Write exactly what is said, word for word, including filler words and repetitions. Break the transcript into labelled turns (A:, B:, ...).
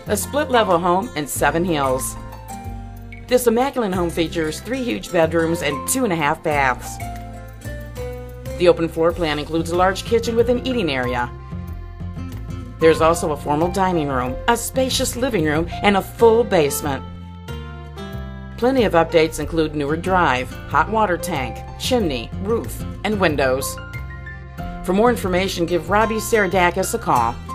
A: a split-level home in Seven Hills. This immaculate home features three huge bedrooms and two and a half baths. The open floor plan includes a large kitchen with an eating area. There's also a formal dining room, a spacious living room, and a full basement. Plenty of updates include newer drive, hot water tank, chimney, roof, and windows. For more information, give Robbie Saridakis a call.